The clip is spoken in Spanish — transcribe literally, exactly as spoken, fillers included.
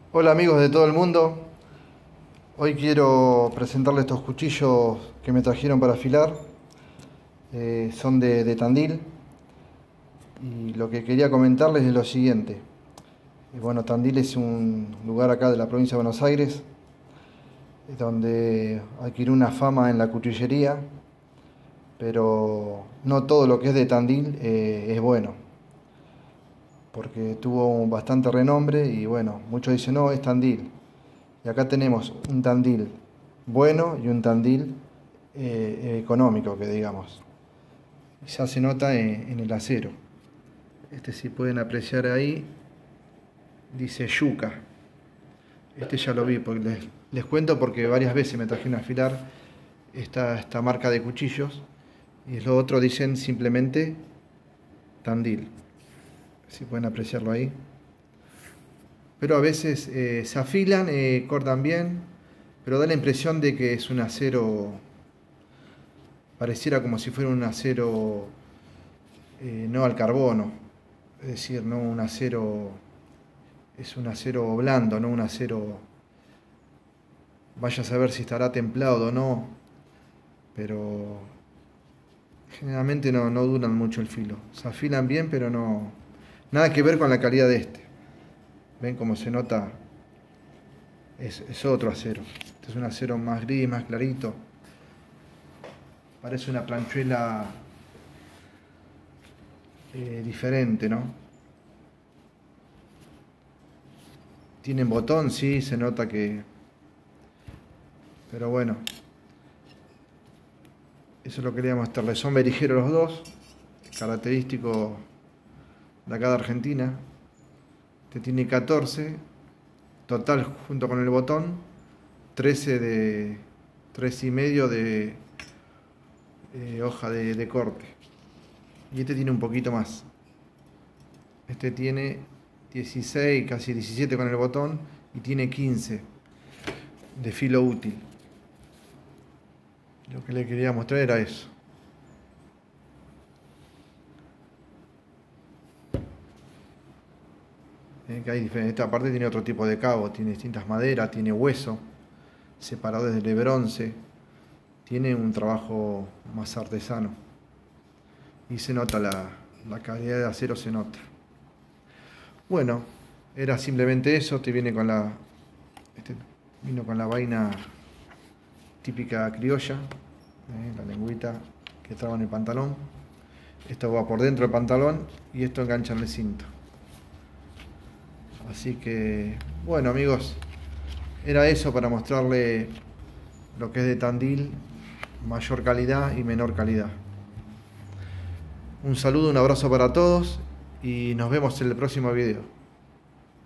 Hola amigos de todo el mundo, hoy quiero presentarles estos cuchillos que me trajeron para afilar. Eh, son de, de Tandil y lo que quería comentarles es lo siguiente. Eh, bueno, Tandil es un lugar acá de la provincia de Buenos Aires eh, donde adquirió una fama en la cuchillería, pero no todo lo que es de Tandil eh, es bueno, porque tuvo bastante renombre y bueno, muchos dicen no, es Tandil. Y acá tenemos un Tandil bueno y un Tandil eh, económico, que digamos. Ya se nota en, en el acero. Este, si pueden apreciar ahí, dice Yuca. Este ya lo vi, porque les, les cuento porque varias veces me trajeron a afilar esta, esta marca de cuchillos. Y los otros dicen simplemente Tandil. Si pueden apreciarlo ahí. Pero a veces eh, se afilan, eh, cortan bien, pero da la impresión de que es un acero, pareciera como si fuera un acero eh, no al carbono, es decir, no un acero, es un acero blando, no un acero, vaya a saber si estará templado o no, pero generalmente no, no duran mucho el filo, se afilan bien, pero no, nada que ver con la calidad de este. Ven cómo se nota, es, es otro acero, este es un acero más gris, más clarito. Parece una planchuela eh, diferente, ¿no? Tienen botón, sí, se nota que... Pero bueno, eso lo quería mostrarles. Son berijeros los dos, característico de acá de Argentina. Este tiene catorce, total junto con el botón, trece de... trece y medio de eh, hoja de, de corte. Y este tiene un poquito más. Este tiene dieciséis, casi diecisiete con el botón y tiene quince de filo útil. Lo que le quería mostrar era eso. Eh, que hay diferentes. Esta parte tiene otro tipo de cabo, tiene distintas maderas, tiene hueso, separadores de bronce, tiene un trabajo más artesano. Y se nota la, la calidad de acero, se nota. Bueno, era simplemente eso. Te viene con la, este, vino con la vaina típica criolla, eh, la lengüita que traba en el pantalón. Esto va por dentro del pantalón y esto engancha en el cinto. Así que, bueno amigos, era eso para mostrarle lo que es de Tandil, mayor calidad y menor calidad. Un saludo, un abrazo para todos y nos vemos en el próximo video.